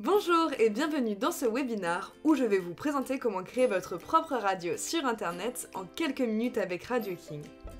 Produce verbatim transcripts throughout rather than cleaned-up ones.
Bonjour et bienvenue dans ce webinaire où je vais vous présenter comment créer votre propre radio sur internet en quelques minutes avec Radio King.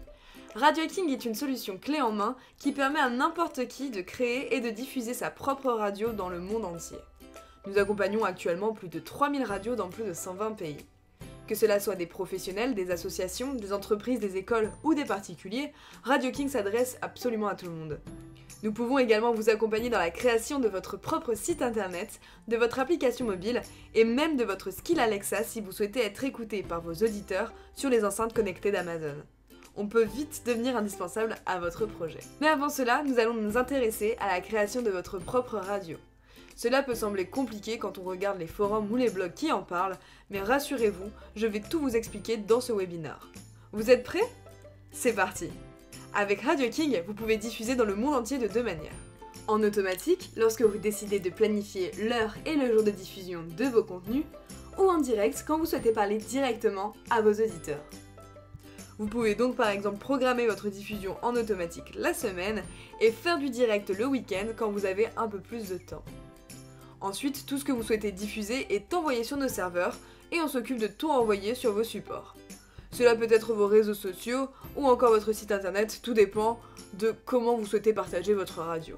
Radio King est une solution clé en main qui permet à n'importe qui de créer et de diffuser sa propre radio dans le monde entier. Nous accompagnons actuellement plus de trois mille radios dans plus de cent vingt pays. Que cela soit des professionnels, des associations, des entreprises, des écoles ou des particuliers, Radio King s'adresse absolument à tout le monde. Nous pouvons également vous accompagner dans la création de votre propre site internet, de votre application mobile et même de votre skill Alexa si vous souhaitez être écouté par vos auditeurs sur les enceintes connectées d'Amazon. On peut vite devenir indispensable à votre projet. Mais avant cela, nous allons nous intéresser à la création de votre propre radio. Cela peut sembler compliqué quand on regarde les forums ou les blogs qui en parlent, mais rassurez-vous, je vais tout vous expliquer dans ce webinaire. Vous êtes prêts ? C'est parti! Avec Radio King, vous pouvez diffuser dans le monde entier de deux manières. En automatique, lorsque vous décidez de planifier l'heure et le jour de diffusion de vos contenus, ou en direct quand vous souhaitez parler directement à vos auditeurs. Vous pouvez donc par exemple programmer votre diffusion en automatique la semaine et faire du direct le week-end quand vous avez un peu plus de temps. Ensuite, tout ce que vous souhaitez diffuser est envoyé sur nos serveurs et on s'occupe de tout envoyer sur vos supports. Cela peut être vos réseaux sociaux ou encore votre site internet, tout dépend de comment vous souhaitez partager votre radio.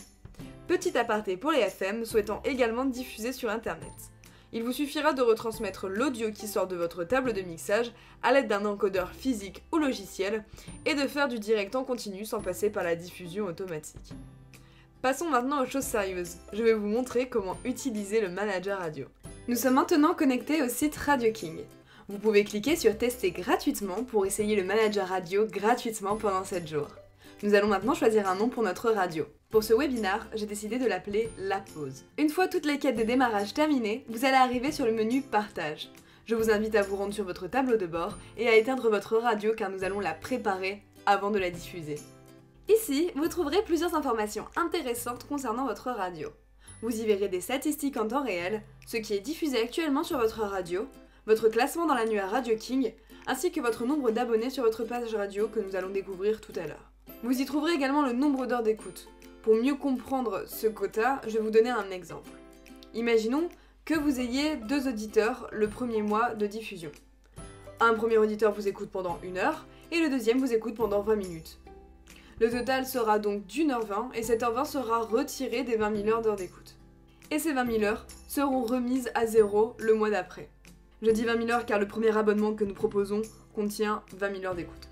Petit aparté pour les F M souhaitant également diffuser sur internet. Il vous suffira de retransmettre l'audio qui sort de votre table de mixage à l'aide d'un encodeur physique ou logiciel et de faire du direct en continu sans passer par la diffusion automatique. Passons maintenant aux choses sérieuses. Je vais vous montrer comment utiliser le manager radio. Nous sommes maintenant connectés au site Radio King. Vous pouvez cliquer sur tester gratuitement pour essayer le manager radio gratuitement pendant sept jours. Nous allons maintenant choisir un nom pour notre radio. Pour ce webinaire, j'ai décidé de l'appeler La Pause. Une fois toutes les quêtes de démarrage terminées, vous allez arriver sur le menu Partage. Je vous invite à vous rendre sur votre tableau de bord et à éteindre votre radio car nous allons la préparer avant de la diffuser. Ici, vous trouverez plusieurs informations intéressantes concernant votre radio. Vous y verrez des statistiques en temps réel, ce qui est diffusé actuellement sur votre radio, votre classement dans l'annuaire Radio King, ainsi que votre nombre d'abonnés sur votre page radio que nous allons découvrir tout à l'heure. Vous y trouverez également le nombre d'heures d'écoute. Pour mieux comprendre ce quota, je vais vous donner un exemple. Imaginons que vous ayez deux auditeurs le premier mois de diffusion. Un premier auditeur vous écoute pendant une heure et le deuxième vous écoute pendant vingt minutes. Le total sera donc d'une heure vingt et cette heure vingt sera retirée des vingt mille heures d'heures d'écoute. Et ces vingt mille heures seront remises à zéro le mois d'après. Je dis vingt mille heures car le premier abonnement que nous proposons contient vingt mille heures d'écoute.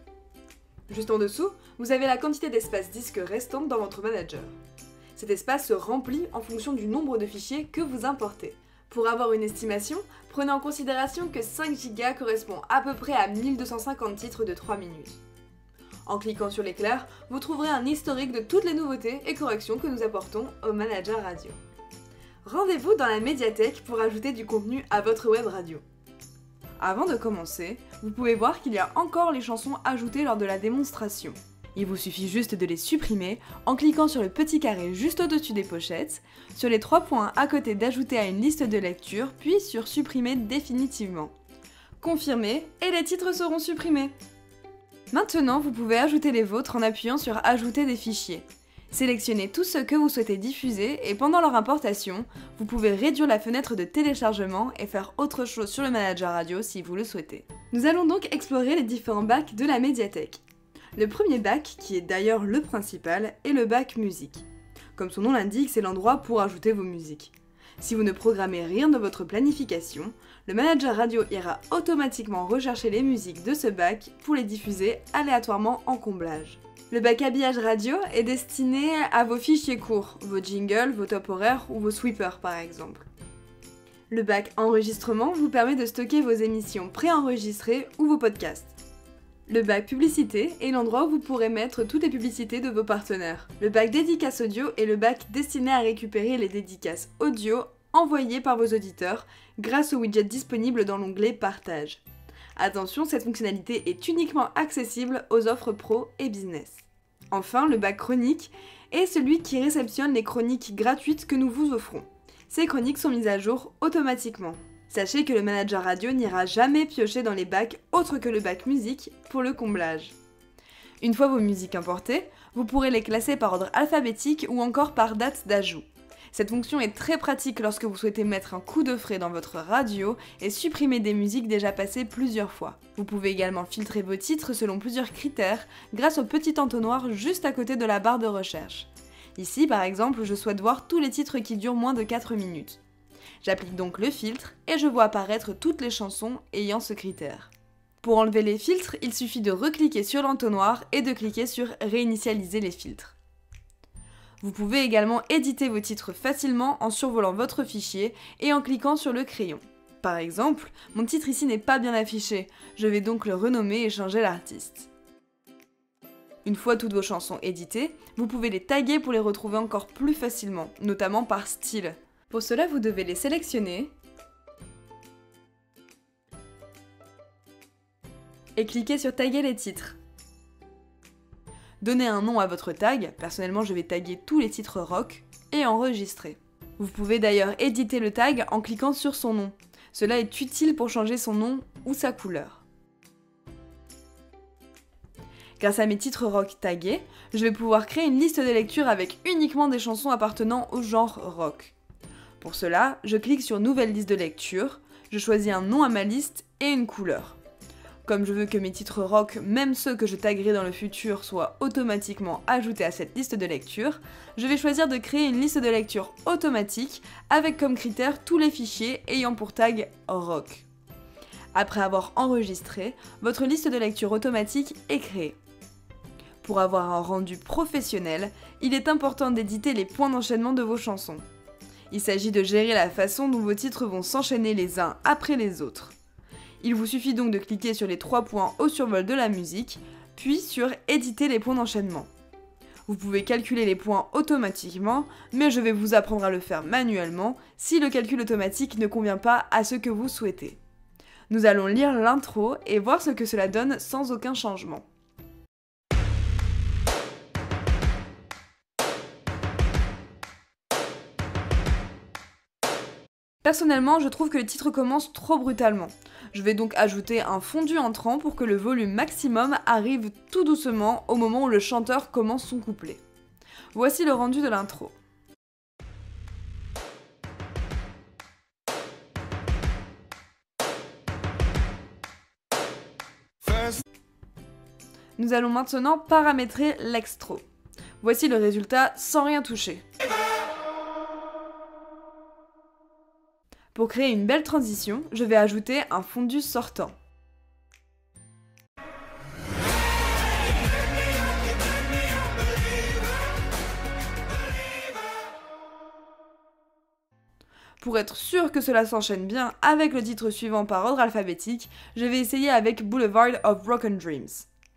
Juste en dessous, vous avez la quantité d'espace disque restante dans votre manager. Cet espace se remplit en fonction du nombre de fichiers que vous importez. Pour avoir une estimation, prenez en considération que cinq gigas correspond à peu près à mille deux cent cinquante titres de trois minutes. En cliquant sur l'éclair, vous trouverez un historique de toutes les nouveautés et corrections que nous apportons au manager radio. Rendez-vous dans la médiathèque pour ajouter du contenu à votre web radio. Avant de commencer, vous pouvez voir qu'il y a encore les chansons ajoutées lors de la démonstration. Il vous suffit juste de les supprimer en cliquant sur le petit carré juste au-dessus des pochettes, sur les trois points à côté d'ajouter à une liste de lecture, puis sur supprimer définitivement. Confirmez et les titres seront supprimés. Maintenant, vous pouvez ajouter les vôtres en appuyant sur ajouter des fichiers. Sélectionnez tous ceux que vous souhaitez diffuser et pendant leur importation, vous pouvez réduire la fenêtre de téléchargement et faire autre chose sur le manager radio si vous le souhaitez. Nous allons donc explorer les différents bacs de la médiathèque. Le premier bac, qui est d'ailleurs le principal, est le bac musique. Comme son nom l'indique, c'est l'endroit pour ajouter vos musiques. Si vous ne programmez rien dans votre planification, le manager radio ira automatiquement rechercher les musiques de ce bac pour les diffuser aléatoirement en comblage. Le bac habillage radio est destiné à vos fichiers courts, vos jingles, vos top horaires ou vos sweepers par exemple. Le bac enregistrement vous permet de stocker vos émissions préenregistrées ou vos podcasts. Le bac publicité est l'endroit où vous pourrez mettre toutes les publicités de vos partenaires. Le bac dédicace audio est le bac destiné à récupérer les dédicaces audio envoyées par vos auditeurs grâce au widget disponible dans l'onglet Partage. Attention, cette fonctionnalité est uniquement accessible aux offres pro et business. Enfin, le bac chronique est celui qui réceptionne les chroniques gratuites que nous vous offrons. Ces chroniques sont mises à jour automatiquement. Sachez que le manager radio n'ira jamais piocher dans les bacs autres que le bac musique pour le comblage. Une fois vos musiques importées, vous pourrez les classer par ordre alphabétique ou encore par date d'ajout. Cette fonction est très pratique lorsque vous souhaitez mettre un coup de frais dans votre radio et supprimer des musiques déjà passées plusieurs fois. Vous pouvez également filtrer vos titres selon plusieurs critères grâce au petit entonnoir juste à côté de la barre de recherche. Ici, par exemple, je souhaite voir tous les titres qui durent moins de quatre minutes. J'applique donc le filtre et je vois apparaître toutes les chansons ayant ce critère. Pour enlever les filtres, il suffit de recliquer sur l'entonnoir et de cliquer sur « Réinitialiser les filtres ». Vous pouvez également éditer vos titres facilement en survolant votre fichier et en cliquant sur le crayon. Par exemple, mon titre ici n'est pas bien affiché, je vais donc le renommer et changer l'artiste. Une fois toutes vos chansons éditées, vous pouvez les taguer pour les retrouver encore plus facilement, notamment par style. Pour cela, vous devez les sélectionner et cliquer sur taguer les titres. Donnez un nom à votre tag, personnellement je vais taguer tous les titres rock, et enregistrer. Vous pouvez d'ailleurs éditer le tag en cliquant sur son nom. Cela est utile pour changer son nom ou sa couleur. Grâce à mes titres rock tagués, je vais pouvoir créer une liste de lecture avec uniquement des chansons appartenant au genre rock. Pour cela, je clique sur Nouvelle liste de lecture, je choisis un nom à ma liste et une couleur. Comme je veux que mes titres rock, même ceux que je taguerai dans le futur, soient automatiquement ajoutés à cette liste de lecture, je vais choisir de créer une liste de lecture automatique avec comme critère tous les fichiers ayant pour tag rock. Après avoir enregistré, votre liste de lecture automatique est créée. Pour avoir un rendu professionnel, il est important d'éditer les points d'enchaînement de vos chansons. Il s'agit de gérer la façon dont vos titres vont s'enchaîner les uns après les autres. Il vous suffit donc de cliquer sur les trois points au survol de la musique, puis sur « Éditer les points d'enchaînement ». Vous pouvez calculer les points automatiquement, mais je vais vous apprendre à le faire manuellement si le calcul automatique ne convient pas à ce que vous souhaitez. Nous allons lire l'intro et voir ce que cela donne sans aucun changement. Personnellement, je trouve que le titre commence trop brutalement. Je vais donc ajouter un fondu entrant pour que le volume maximum arrive tout doucement au moment où le chanteur commence son couplet. Voici le rendu de l'intro. Nous allons maintenant paramétrer l'extro. Voici le résultat sans rien toucher. Pour créer une belle transition, je vais ajouter un fondu sortant. Pour être sûr que cela s'enchaîne bien avec le titre suivant par ordre alphabétique, je vais essayer avec Boulevard of Broken Dreams.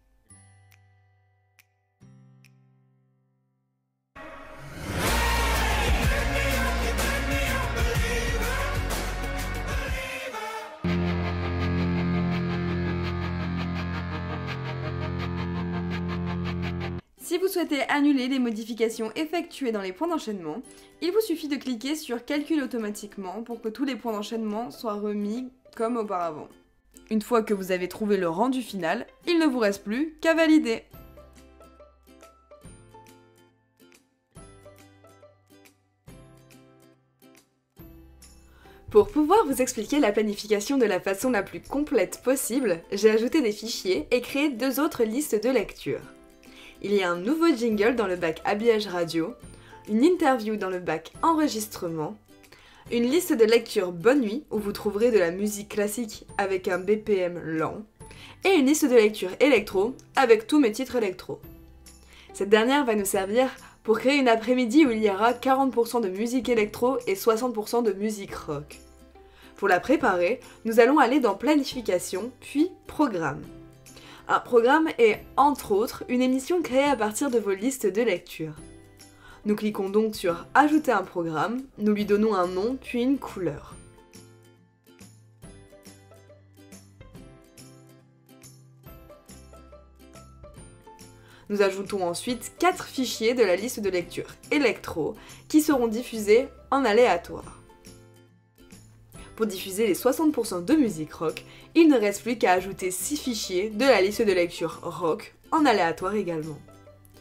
Si vous souhaitez annuler les modifications effectuées dans les points d'enchaînement, il vous suffit de cliquer sur Calcule automatiquement pour que tous les points d'enchaînement soient remis comme auparavant. Une fois que vous avez trouvé le rendu final, il ne vous reste plus qu'à valider. Pour pouvoir vous expliquer la planification de la façon la plus complète possible, j'ai ajouté des fichiers et créé deux autres listes de lecture. Il y a un nouveau jingle dans le bac habillage radio, une interview dans le bac enregistrement, une liste de lecture bonne nuit où vous trouverez de la musique classique avec un B P M lent, et une liste de lecture électro avec tous mes titres électro. Cette dernière va nous servir pour créer une après-midi où il y aura quarante pour cent de musique électro et soixante pour cent de musique rock. Pour la préparer, nous allons aller dans planification, puis programme. Un programme est, entre autres, une émission créée à partir de vos listes de lecture. Nous cliquons donc sur « Ajouter un programme », nous lui donnons un nom puis une couleur. Nous ajoutons ensuite quatre fichiers de la liste de lecture électro qui seront diffusés en aléatoire. Pour diffuser les soixante pour cent de musique rock, il ne reste plus qu'à ajouter six fichiers de la liste de lecture rock, en aléatoire également.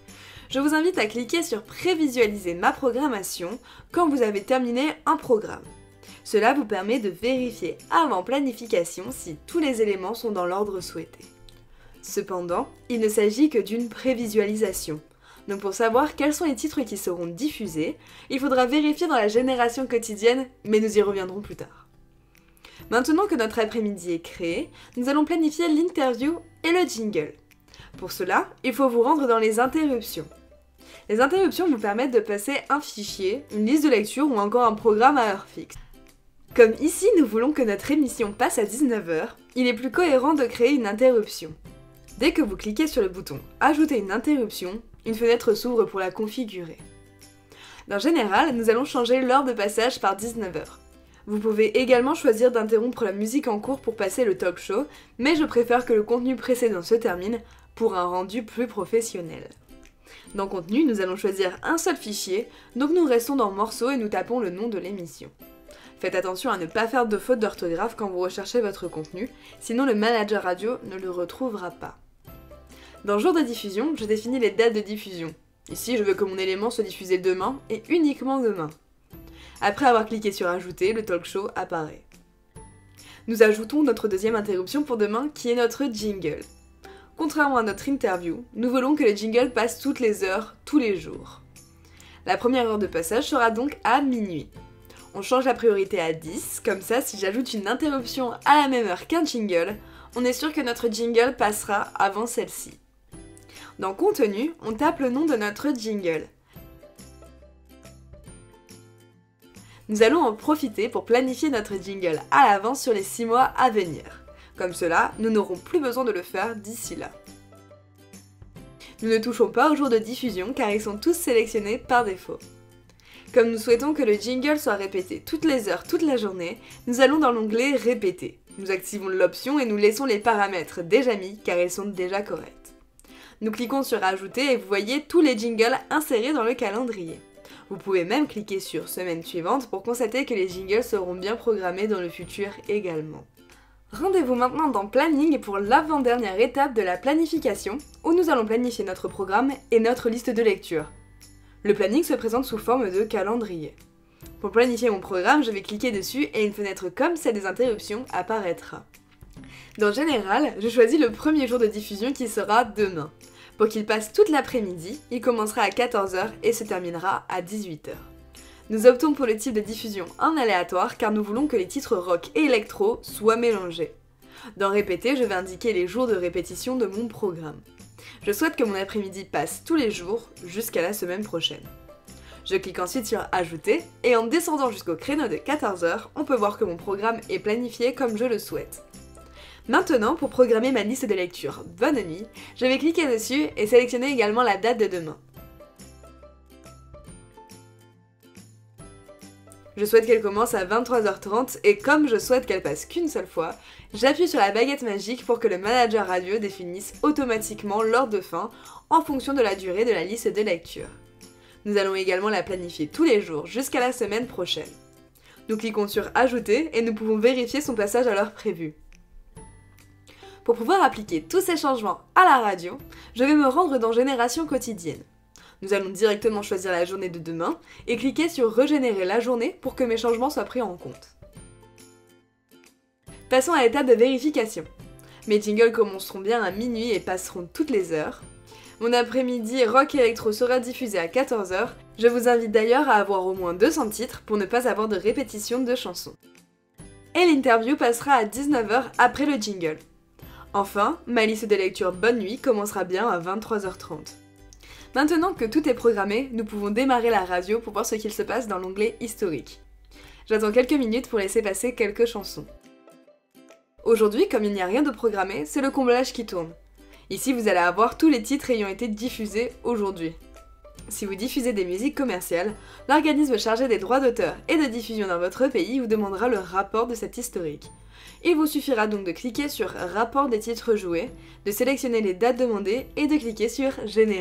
je vous invite à cliquer sur Prévisualiser ma programmation quand vous avez terminé un programme. Cela vous permet de vérifier avant planification si tous les éléments sont dans l'ordre souhaité. Cependant, il ne s'agit que d'une prévisualisation. Donc pour savoir quels sont les titres qui seront diffusés, il faudra vérifier dans la génération quotidienne, mais nous y reviendrons plus tard. Maintenant que notre après-midi est créé, nous allons planifier l'interview et le jingle. Pour cela, il faut vous rendre dans les interruptions. Les interruptions vous permettent de passer un fichier, une liste de lecture ou encore un programme à heure fixe. Comme ici nous voulons que notre émission passe à dix-neuf heures, il est plus cohérent de créer une interruption. Dès que vous cliquez sur le bouton « Ajouter une interruption », une fenêtre s'ouvre pour la configurer. En général, nous allons changer l'heure de passage par dix-neuf heures. Vous pouvez également choisir d'interrompre la musique en cours pour passer le talk show, mais je préfère que le contenu précédent se termine pour un rendu plus professionnel. Dans Contenu, nous allons choisir un seul fichier, donc nous restons dans Morceaux et nous tapons le nom de l'émission. Faites attention à ne pas faire de faute d'orthographe quand vous recherchez votre contenu, sinon le manager radio ne le retrouvera pas. Dans Jour de diffusion, je définis les dates de diffusion. Ici, je veux que mon élément soit diffusé demain et uniquement demain. Après avoir cliqué sur Ajouter, le talk show apparaît. Nous ajoutons notre deuxième interruption pour demain qui est notre jingle. Contrairement à notre interview, nous voulons que le jingle passe toutes les heures, tous les jours. La première heure de passage sera donc à minuit. On change la priorité à dix, comme ça si j'ajoute une interruption à la même heure qu'un jingle, on est sûr que notre jingle passera avant celle-ci. Dans Contenu, on tape le nom de notre jingle. Nous allons en profiter pour planifier notre jingle à l'avance sur les six mois à venir. Comme cela, nous n'aurons plus besoin de le faire d'ici là. Nous ne touchons pas aux jours de diffusion car ils sont tous sélectionnés par défaut. Comme nous souhaitons que le jingle soit répété toutes les heures, toute la journée, nous allons dans l'onglet Répéter. Nous activons l'option et nous laissons les paramètres déjà mis car ils sont déjà corrects. Nous cliquons sur Ajouter et vous voyez tous les jingles insérés dans le calendrier. Vous pouvez même cliquer sur Semaine suivante pour constater que les jingles seront bien programmés dans le futur également. Rendez-vous maintenant dans Planning pour l'avant-dernière étape de la planification, où nous allons planifier notre programme et notre liste de lecture. Le planning se présente sous forme de calendrier. Pour planifier mon programme, je vais cliquer dessus et une fenêtre comme celle des interruptions apparaîtra. Dans Général, je choisis le premier jour de diffusion qui sera demain. Pour qu'il passe toute l'après-midi, il commencera à quatorze heures et se terminera à dix-huit heures. Nous optons pour le type de diffusion en aléatoire car nous voulons que les titres rock et électro soient mélangés. Dans Répéter, je vais indiquer les jours de répétition de mon programme. Je souhaite que mon après-midi passe tous les jours jusqu'à la semaine prochaine. Je clique ensuite sur Ajouter et en descendant jusqu'au créneau de quatorze heures, on peut voir que mon programme est planifié comme je le souhaite. Maintenant, pour programmer ma liste de lecture Bonne nuit, je vais cliquer dessus et sélectionner également la date de demain. Je souhaite qu'elle commence à vingt-trois heures trente et comme je souhaite qu'elle passe qu'une seule fois, j'appuie sur la baguette magique pour que le manager radio définisse automatiquement l'heure de fin en fonction de la durée de la liste de lecture. Nous allons également la planifier tous les jours jusqu'à la semaine prochaine. Nous cliquons sur Ajouter et nous pouvons vérifier son passage à l'heure prévue. Pour pouvoir appliquer tous ces changements à la radio, je vais me rendre dans Génération quotidienne. Nous allons directement choisir la journée de demain et cliquer sur Régénérer la journée pour que mes changements soient pris en compte. Passons à l'étape de vérification. Mes jingles commenceront bien à minuit et passeront toutes les heures. Mon après-midi rock et électro sera diffusé à quatorze heures. Je vous invite d'ailleurs à avoir au moins deux cents titres pour ne pas avoir de répétition de chansons. Et l'interview passera à dix-neuf heures après le jingle. Enfin, ma liste de lecture Bonne nuit commencera bien à vingt-trois heures trente. Maintenant que tout est programmé, nous pouvons démarrer la radio pour voir ce qu'il se passe dans l'onglet Historique. J'attends quelques minutes pour laisser passer quelques chansons. Aujourd'hui, comme il n'y a rien de programmé, c'est le comblage qui tourne. Ici, vous allez avoir tous les titres ayant été diffusés aujourd'hui. Si vous diffusez des musiques commerciales, l'organisme chargé des droits d'auteur et de diffusion dans votre pays vous demandera le rapport de cet historique. Il vous suffira donc de cliquer sur « Rapport des titres joués », de sélectionner les dates demandées et de cliquer sur « Générer ».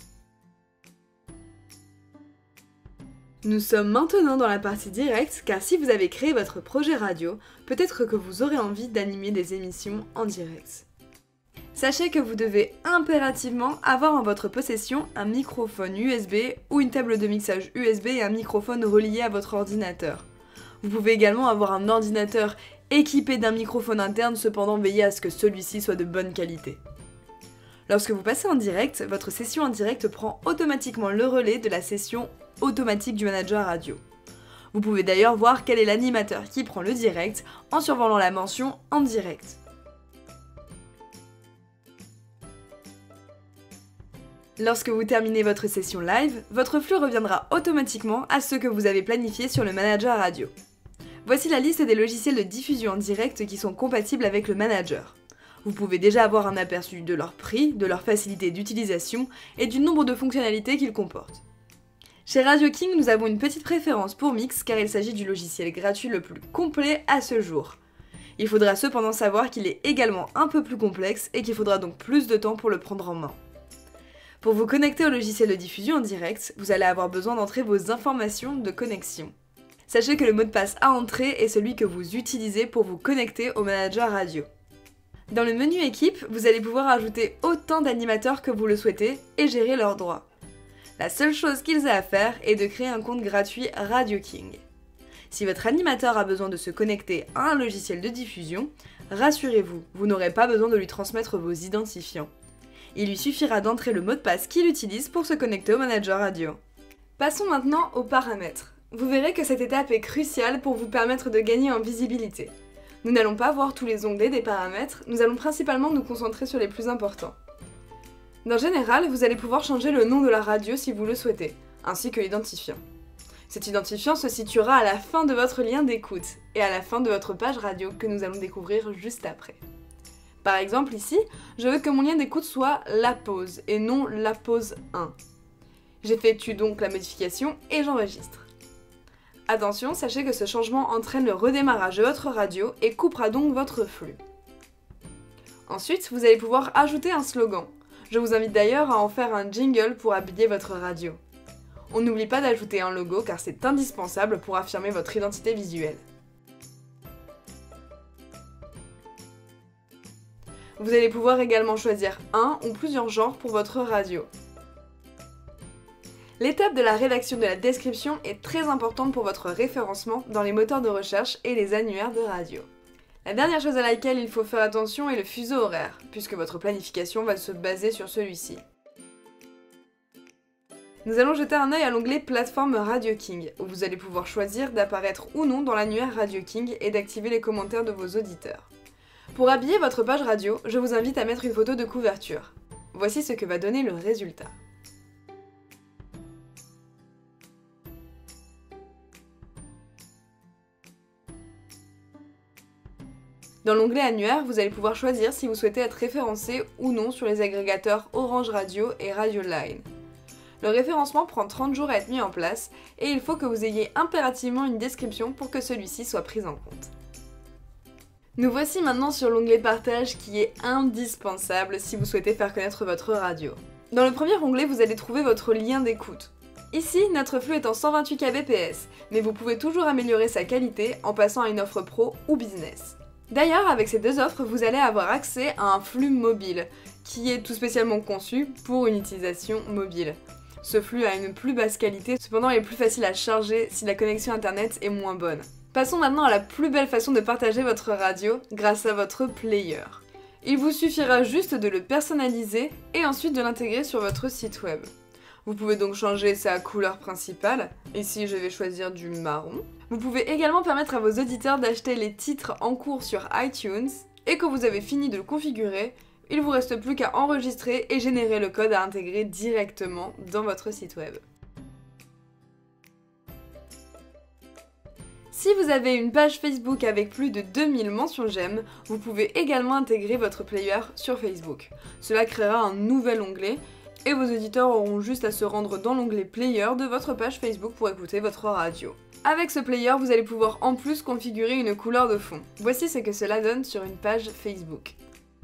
Nous sommes maintenant dans la partie directe, car si vous avez créé votre projet radio, peut-être que vous aurez envie d'animer des émissions en direct. Sachez que vous devez impérativement avoir en votre possession un microphone U S B ou une table de mixage U S B et un microphone relié à votre ordinateur. Vous pouvez également avoir un ordinateur équipé d'un microphone interne, cependant veillez à ce que celui-ci soit de bonne qualité. Lorsque vous passez en direct, votre session en direct prend automatiquement le relais de la session automatique du manager radio. Vous pouvez d'ailleurs voir quel est l'animateur qui prend le direct en survolant la mention « En direct ». Lorsque vous terminez votre session live, votre flux reviendra automatiquement à ce que vous avez planifié sur le manager radio. Voici la liste des logiciels de diffusion en direct qui sont compatibles avec le manager. Vous pouvez déjà avoir un aperçu de leur prix, de leur facilité d'utilisation et du nombre de fonctionnalités qu'ils comportent. Chez Radio King, nous avons une petite préférence pour Mix car il s'agit du logiciel gratuit le plus complet à ce jour. Il faudra cependant savoir qu'il est également un peu plus complexe et qu'il faudra donc plus de temps pour le prendre en main. Pour vous connecter au logiciel de diffusion en direct, vous allez avoir besoin d'entrer vos informations de connexion. Sachez que le mot de passe à entrer est celui que vous utilisez pour vous connecter au manager radio. Dans le menu équipe, vous allez pouvoir ajouter autant d'animateurs que vous le souhaitez et gérer leurs droits. La seule chose qu'ils aient à faire est de créer un compte gratuit Radio King. Si votre animateur a besoin de se connecter à un logiciel de diffusion, rassurez-vous, vous n'aurez pas besoin de lui transmettre vos identifiants. Il lui suffira d'entrer le mot de passe qu'il utilise pour se connecter au manager radio. Passons maintenant aux paramètres. Vous verrez que cette étape est cruciale pour vous permettre de gagner en visibilité. Nous n'allons pas voir tous les onglets des paramètres, nous allons principalement nous concentrer sur les plus importants. En général, vous allez pouvoir changer le nom de la radio si vous le souhaitez, ainsi que l'identifiant. Cet identifiant se situera à la fin de votre lien d'écoute et à la fin de votre page radio que nous allons découvrir juste après. Par exemple ici, je veux que mon lien d'écoute soit la pause et non la pause un. J'effectue donc la modification et j'enregistre. Attention, sachez que ce changement entraîne le redémarrage de votre radio et coupera donc votre flux. Ensuite, vous allez pouvoir ajouter un slogan. Je vous invite d'ailleurs à en faire un jingle pour habiller votre radio. On n'oublie pas d'ajouter un logo car c'est indispensable pour affirmer votre identité visuelle. Vous allez pouvoir également choisir un ou plusieurs genres pour votre radio. L'étape de la rédaction de la description est très importante pour votre référencement dans les moteurs de recherche et les annuaires de radio. La dernière chose à laquelle il faut faire attention est le fuseau horaire, puisque votre planification va se baser sur celui-ci. Nous allons jeter un œil à l'onglet Plateforme Radio King, où vous allez pouvoir choisir d'apparaître ou non dans l'annuaire Radio King et d'activer les commentaires de vos auditeurs. Pour habiller votre page radio, je vous invite à mettre une photo de couverture. Voici ce que va donner le résultat. Dans l'onglet Annuaire, vous allez pouvoir choisir si vous souhaitez être référencé ou non sur les agrégateurs Orange Radio et Radio Line. Le référencement prend trente jours à être mis en place et il faut que vous ayez impérativement une description pour que celui-ci soit pris en compte. Nous voici maintenant sur l'onglet Partage qui est indispensable si vous souhaitez faire connaître votre radio. Dans le premier onglet, vous allez trouver votre lien d'écoute. Ici, notre flux est en cent vingt-huit kilobits par seconde, mais vous pouvez toujours améliorer sa qualité en passant à une offre pro ou business. D'ailleurs, avec ces deux offres, vous allez avoir accès à un flux mobile, qui est tout spécialement conçu pour une utilisation mobile. Ce flux a une plus basse qualité, cependant il est plus facile à charger si la connexion internet est moins bonne. Passons maintenant à la plus belle façon de partager votre radio, grâce à votre player. Il vous suffira juste de le personnaliser et ensuite de l'intégrer sur votre site web. Vous pouvez donc changer sa couleur principale, ici je vais choisir du marron. Vous pouvez également permettre à vos auditeurs d'acheter les titres en cours sur iTunes, et quand vous avez fini de le configurer, il vous reste plus qu'à enregistrer et générer le code à intégrer directement dans votre site web. Si vous avez une page Facebook avec plus de deux mille mentions j'aime, vous pouvez également intégrer votre player sur Facebook. Cela créera un nouvel onglet et vos auditeurs auront juste à se rendre dans l'onglet Player de votre page Facebook pour écouter votre radio. Avec ce player, vous allez pouvoir en plus configurer une couleur de fond. Voici ce que cela donne sur une page Facebook.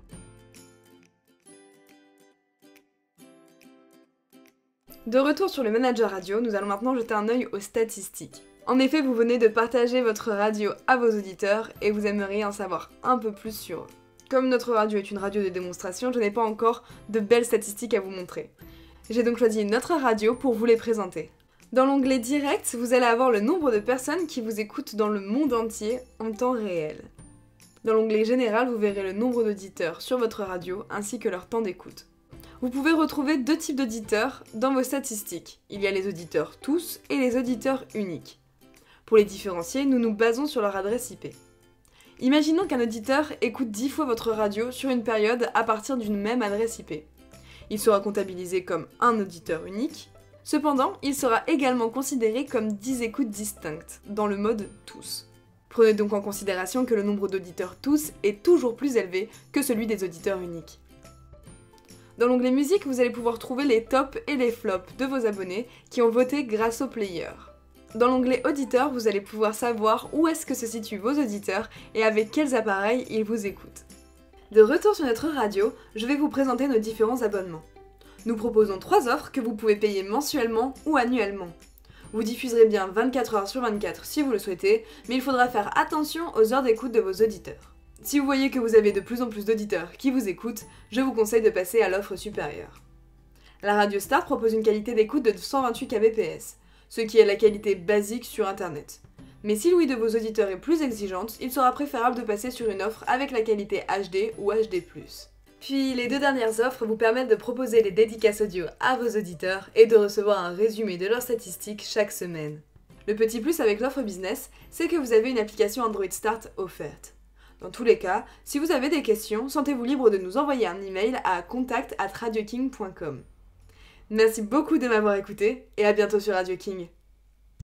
De retour sur le manager radio, nous allons maintenant jeter un œil aux statistiques. En effet, vous venez de partager votre radio à vos auditeurs et vous aimeriez en savoir un peu plus sur eux. Comme notre radio est une radio de démonstration, je n'ai pas encore de belles statistiques à vous montrer. J'ai donc choisi une autre radio pour vous les présenter. Dans l'onglet Direct, vous allez avoir le nombre de personnes qui vous écoutent dans le monde entier en temps réel. Dans l'onglet Général, vous verrez le nombre d'auditeurs sur votre radio ainsi que leur temps d'écoute. Vous pouvez retrouver deux types d'auditeurs dans vos statistiques. Il y a les auditeurs tous et les auditeurs uniques. Pour les différencier, nous nous basons sur leur adresse I P. Imaginons qu'un auditeur écoute dix fois votre radio sur une période à partir d'une même adresse I P. Il sera comptabilisé comme un auditeur unique. Cependant, il sera également considéré comme dix écoutes distinctes, dans le mode tous. Prenez donc en considération que le nombre d'auditeurs tous est toujours plus élevé que celui des auditeurs uniques. Dans l'onglet musique, vous allez pouvoir trouver les tops et les flops de vos abonnés qui ont voté grâce au player. Dans l'onglet auditeurs, vous allez pouvoir savoir où est-ce que se situent vos auditeurs et avec quels appareils ils vous écoutent. De retour sur notre radio, je vais vous présenter nos différents abonnements. Nous proposons trois offres que vous pouvez payer mensuellement ou annuellement. Vous diffuserez bien vingt-quatre heures sur vingt-quatre si vous le souhaitez, mais il faudra faire attention aux heures d'écoute de vos auditeurs. Si vous voyez que vous avez de plus en plus d'auditeurs qui vous écoutent, je vous conseille de passer à l'offre supérieure. La Radio Star propose une qualité d'écoute de cent vingt-huit kilobits, ce qui est la qualité basique sur internet. Mais si l'ouïe de vos auditeurs est plus exigeante, il sera préférable de passer sur une offre avec la qualité H D ou H D plus. Puis les deux dernières offres vous permettent de proposer les dédicaces audio à vos auditeurs et de recevoir un résumé de leurs statistiques chaque semaine. Le petit plus avec l'offre business, c'est que vous avez une application Android Start offerte. Dans tous les cas, si vous avez des questions, sentez-vous libre de nous envoyer un email à contact arobase radioking point com. Merci beaucoup de m'avoir écouté et à bientôt sur Radio King.